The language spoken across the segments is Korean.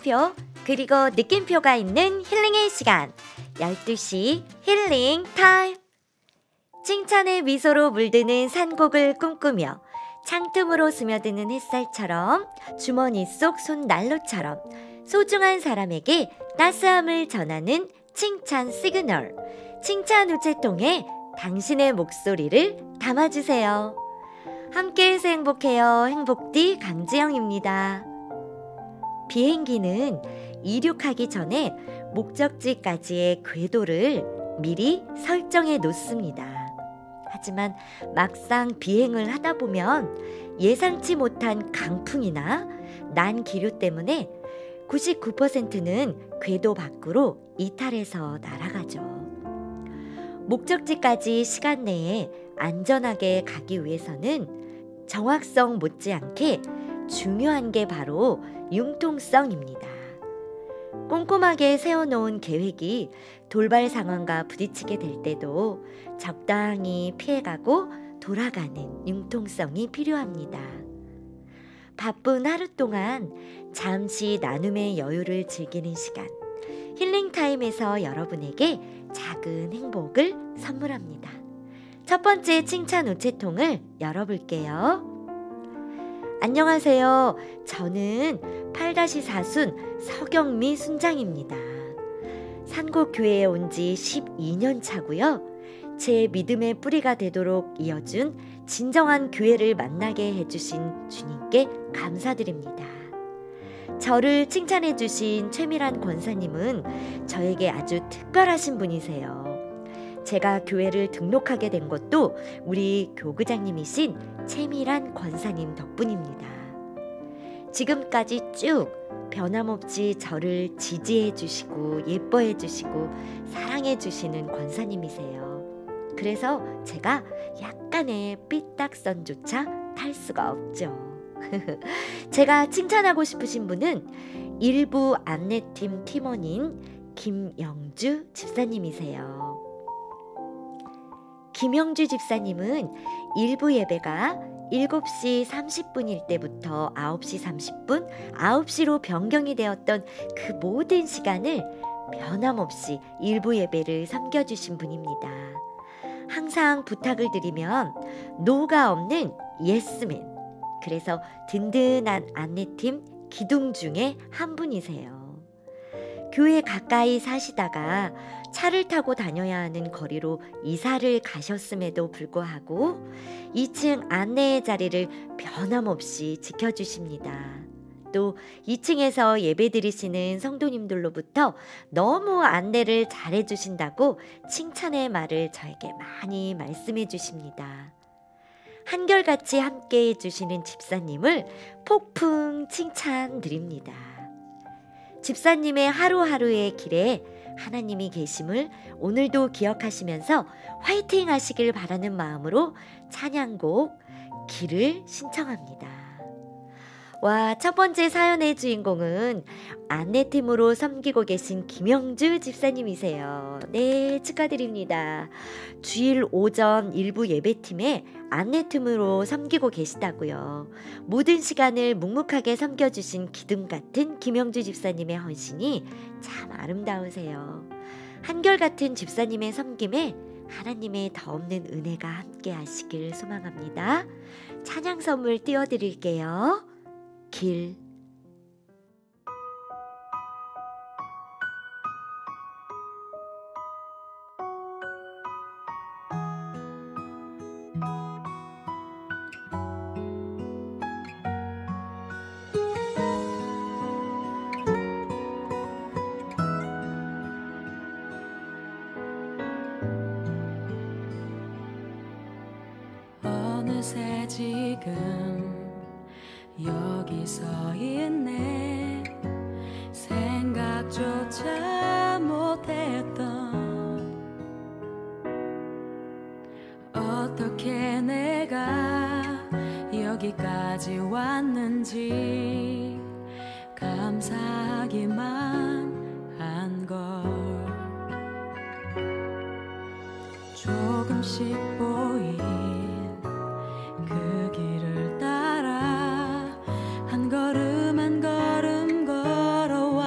마음표 그리고 느낌표가 있는 힐링의 시간 12시 힐링 타임. 칭찬의 미소로 물드는 산곡을 꿈꾸며 창틈으로 스며드는 햇살처럼 주머니 속 손난로처럼 소중한 사람에게 따스함을 전하는 칭찬 시그널. 칭찬 우체통에 당신의 목소리를 담아주세요. 함께해서 행복해요. 행복디 강지영입니다. 비행기는 이륙하기 전에 목적지까지의 궤도를 미리 설정해 놓습니다. 하지만 막상 비행을 하다 보면 예상치 못한 강풍이나 난기류 때문에 99%는 궤도 밖으로 이탈해서 날아가죠. 목적지까지 시간 내에 안전하게 가기 위해서는 정확성 못지않게 중요한 게 바로 융통성입니다. 꼼꼼하게 세워놓은 계획이 돌발 상황과 부딪히게 될 때도 적당히 피해가고 돌아가는 융통성이 필요합니다. 바쁜 하루 동안 잠시 나눔의 여유를 즐기는 시간, 힐링타임에서 여러분에게 작은 행복을 선물합니다. 첫 번째 칭찬 우체통을 열어볼게요. 안녕하세요. 저는 8-4순 서경미 순장입니다. 산곡교회에 온 지 12년 차고요. 제 믿음의 뿌리가 되도록 이어준 진정한 교회를 만나게 해주신 주님께 감사드립니다. 저를 칭찬해 주신 최미란 권사님은 저에게 아주 특별하신 분이세요. 제가 교회를 등록하게 된 것도 우리 교구장님이신 최미란 권사님 덕분입니다. 지금까지 쭉 변함없이 저를 지지해 주시고 예뻐해 주시고 사랑해 주시는 권사님이세요. 그래서 제가 약간의 삐딱선조차 탈 수가 없죠. 제가 칭찬하고 싶으신 분은 일부 안내팀 팀원인 김영주 집사님이세요. 김영주 집사님은 일부 예배가 7시 30분일 때부터 9시 30분, 9시로 변경이 되었던 그 모든 시간을 변함없이 일부 예배를 섬겨주신 분입니다. 항상 부탁을 드리면 노가 없는 예스맨. 그래서 든든한 안내팀 기둥 중에 한 분이세요. 교회 가까이 사시다가 차를 타고 다녀야 하는 거리로 이사를 가셨음에도 불구하고 2층 안내의 자리를 변함없이 지켜주십니다. 또 2층에서 예배드리시는 성도님들로부터 너무 안내를 잘해주신다고 칭찬의 말을 저에게 많이 말씀해 주십니다. 한결같이 함께해 주시는 집사님을 폭풍 칭찬드립니다. 집사님의 하루하루의 길에 하나님이 계심을 오늘도 기억하시면서 화이팅 하시길 바라는 마음으로 찬양곡 길을 신청합니다. 와, 첫 번째 사연의 주인공은 안내팀으로 섬기고 계신 김영주 집사님이세요. 네, 축하드립니다. 주일 오전 일부 예배팀에 안내팀으로 섬기고 계시다고요. 모든 시간을 묵묵하게 섬겨주신 기둥 같은 김영주 집사님의 헌신이 참 아름다우세요. 한결같은 집사님의 섬김에 하나님의 더없는 은혜가 함께 하시길 소망합니다. 찬양 선물 띄워드릴게요. 길. 어느새 지금 여기 서 있네. 생각조차 못했던 어떻게 내가 여기까지 왔는지 감사하기만 한걸. 조금씩 보인 그 길을 따라 한 걸음 한 걸음 걸어왔네.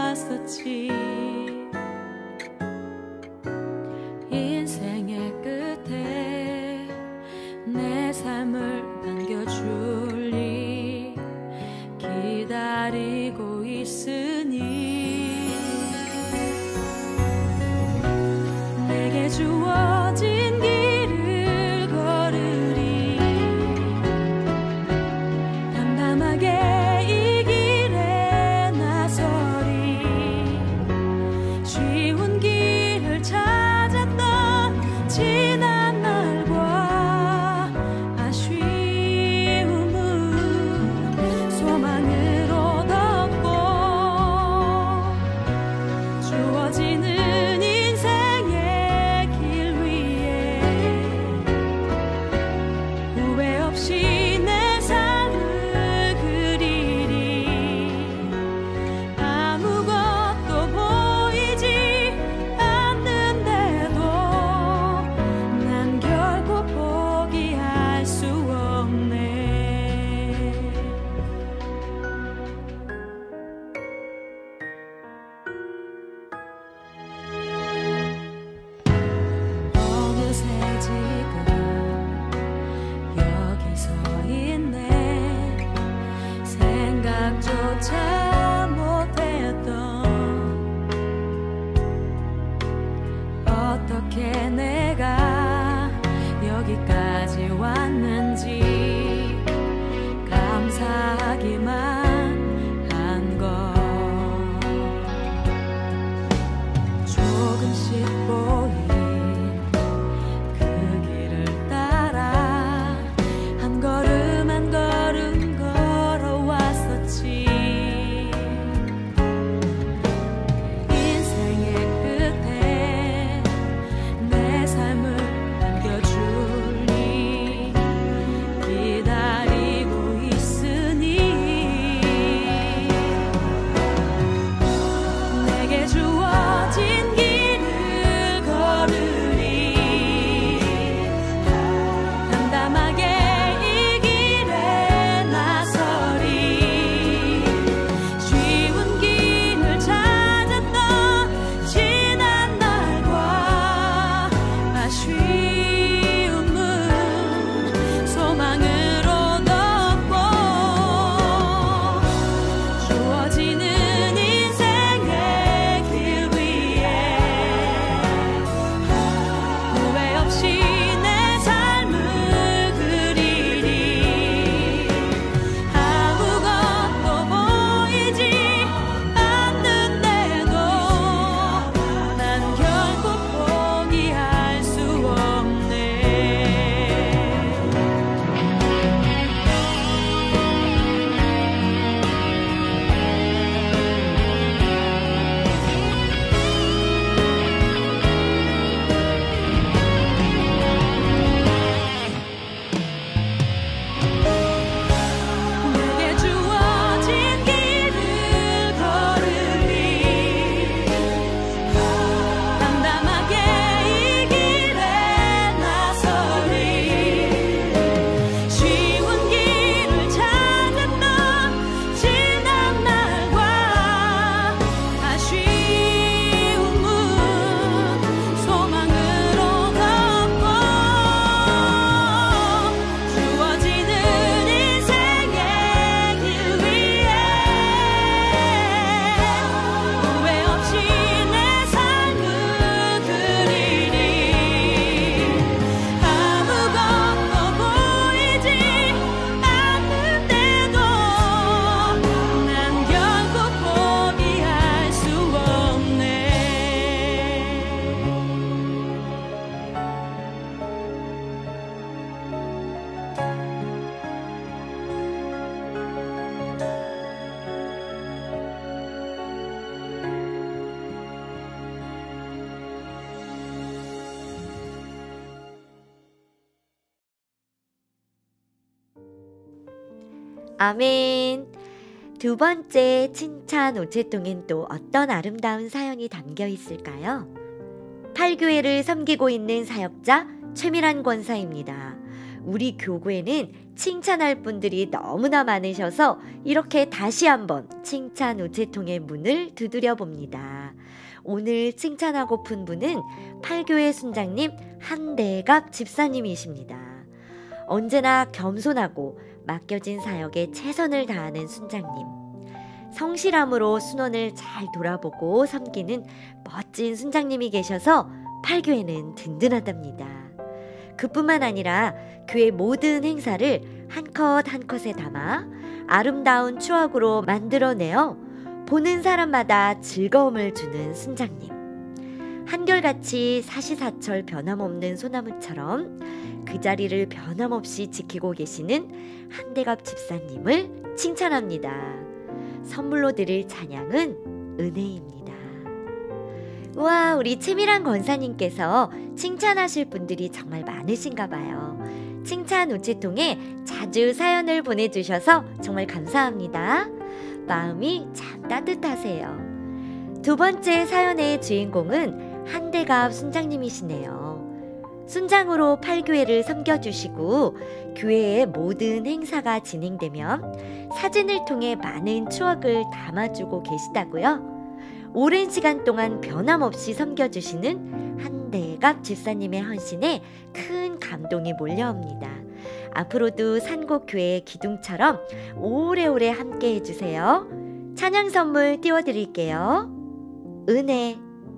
아멘. 두 번째 칭찬 우체통엔 또 어떤 아름다운 사연이 담겨 있을까요? 8교회를 섬기고 있는 사역자 최미란 권사입니다. 우리 교구에는 칭찬할 분들이 너무나 많으셔서 이렇게 다시 한번 칭찬 우체통의 문을 두드려 봅니다. 오늘 칭찬하고픈 분은 8교회 순장님 한대갑 집사님이십니다. 언제나 겸손하고 맡겨진 사역에 최선을 다하는 순장님. 성실함으로 순원을 잘 돌아보고 섬기는 멋진 순장님이 계셔서 8교회는 든든하답니다. 그뿐만 아니라 교회 모든 행사를 한 컷 한 컷에 담아 아름다운 추억으로 만들어내어 보는 사람마다 즐거움을 주는 순장님. 한결같이 사시사철 변함없는 소나무처럼 그 자리를 변함없이 지키고 계시는 한대갑 집사님을 칭찬합니다. 선물로 드릴 찬양은 은혜입니다. 우와, 우리 최미란 권사님께서 칭찬하실 분들이 정말 많으신가 봐요. 칭찬 우체통에 자주 사연을 보내주셔서 정말 감사합니다. 마음이 참 따뜻하세요. 두 번째 사연의 주인공은 한대갑 순장님이시네요. 순장으로 8교회를 섬겨주시고 교회의 모든 행사가 진행되면 사진을 통해 많은 추억을 담아주고 계시다고요. 오랜 시간 동안 변함없이 섬겨주시는 한대갑 집사님의 헌신에 큰 감동이 몰려옵니다. 앞으로도 산곡교회의 기둥처럼 오래오래 함께 해주세요. 찬양 선물 띄워드릴게요. 은혜.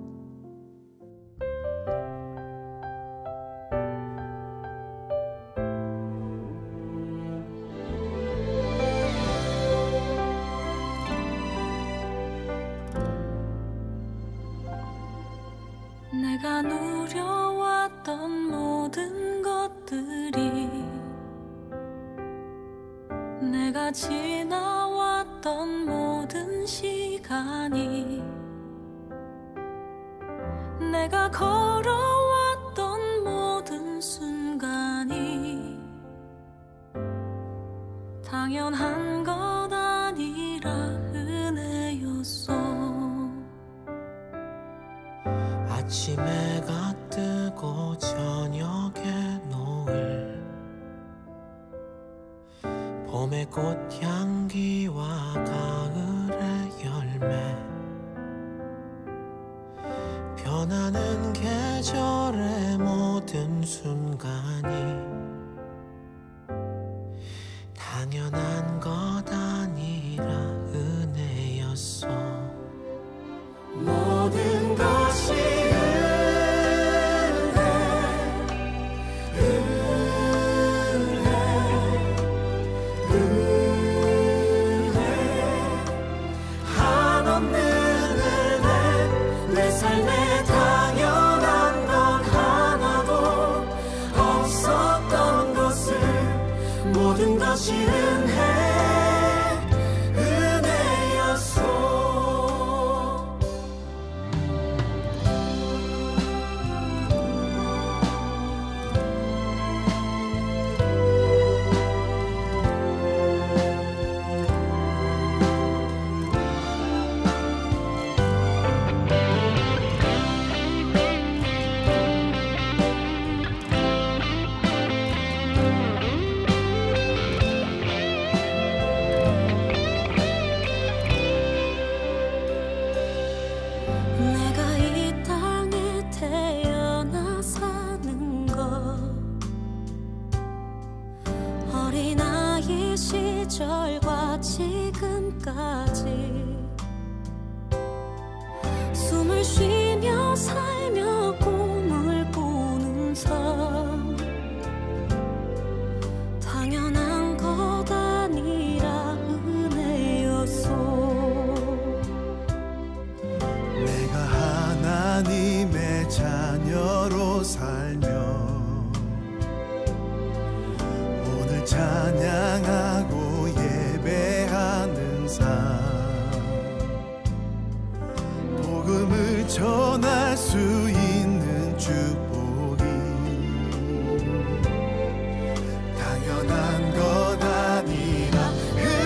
내가 누려왔던 모든 것들이 내가 지나왔던 모든 시간이 내가 걸어왔던 모든 순간이 당연한 것 아니라 은혜였어. 아침에 해가 뜨고 저녁에 노을 봄의 꽃향기와 가을의 열매 변하는 계절의 모든 순간이 당연한 것 아니라 은혜였어. 모든 것이 한없는 은혜 내 삶에 당연한 건 하나도 없었던 것을 모든 것이 은혜였어. 내가 이 땅에 태어나 사는 것 어린아이 시절과 지금까지 숨을 쉬며 살며 꿈을 꾸는 삶 당연한 것 아니라 은혜였어. 내가 하나님의 자녀로 살며 오늘 찬양하고 예배하는 삶 복음을 전할 수 있는 축복이 당연한 것 아니라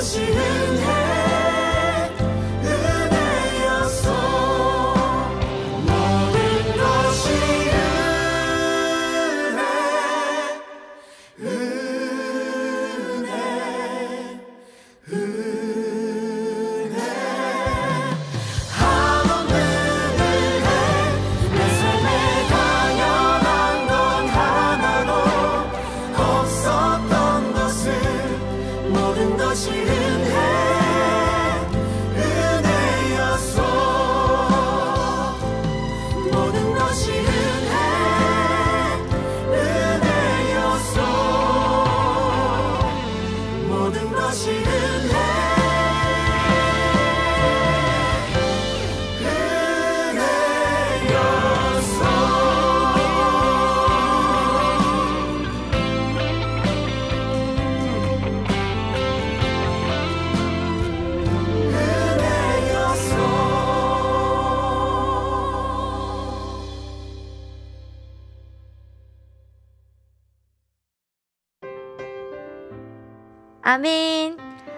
것이 은혜였소. 모든 것이 은혜. 한없는 은혜. 내 삶에 당연한 건 하나도 없었던 것을 모든 것이 은혜였소. 모든 것이 은혜였소. 모든 것이 아멘.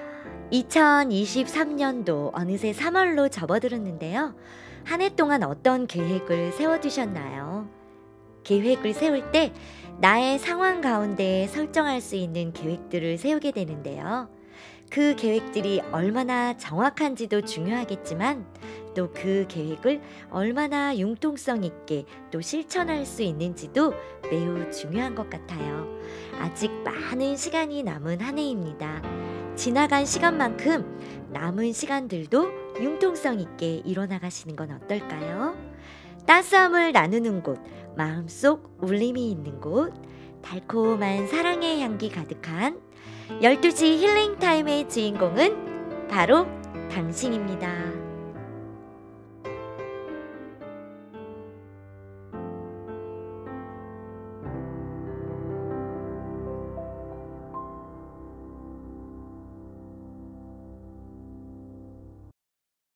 2023년도 어느새 3월로 접어들었는데요. 한 해 동안 어떤 계획을 세워두셨나요? 계획을 세울 때 나의 상황 가운데 설정할 수 있는 계획들을 세우게 되는데요. 그 계획들이 얼마나 정확한지도 중요하겠지만 또 그 계획을 얼마나 융통성 있게 또 실천할 수 있는지도 매우 중요한 것 같아요. 아직 많은 시간이 남은 한 해입니다. 지나간 시간만큼 남은 시간들도 융통성 있게 이뤄나가시는 건 어떨까요? 따스함을 나누는 곳, 마음속 울림이 있는 곳, 달콤한 사랑의 향기 가득한 12시 힐링타임의 주인공은 바로 당신입니다.